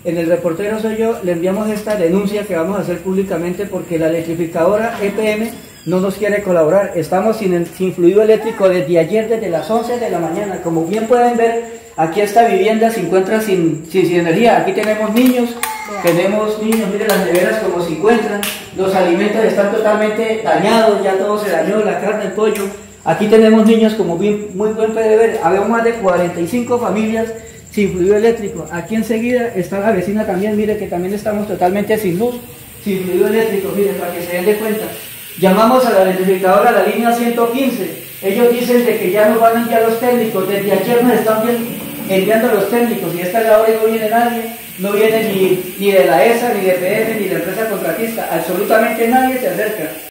En el reportero Soy Yo le enviamos esta denuncia que vamos a hacer públicamente porque la electrificadora EPM no nos quiere colaborar. Estamos sin fluido eléctrico desde ayer, desde las 11 de la mañana. Como bien pueden ver, aquí esta vivienda se encuentra sin energía. Aquí tenemos niños, miren las neveras como se encuentran. Los alimentos están totalmente dañados, ya todo se dañó, la carne, el pollo. Aquí tenemos niños, como bien, muy buen puede ver. Habemos más de 45 familias sin fluido eléctrico. Aquí enseguida está la vecina también, mire que también estamos totalmente sin luz, sin fluido eléctrico, mire, para que se den de cuenta. Llamamos a la electrificadora, a la línea 115, ellos dicen de que ya nos van a enviar los técnicos, desde ayer nos están enviando los técnicos, y esta es la hora y no viene nadie, no viene ni de la ESA, ni de EPM, ni de la empresa contratista, absolutamente nadie se acerca.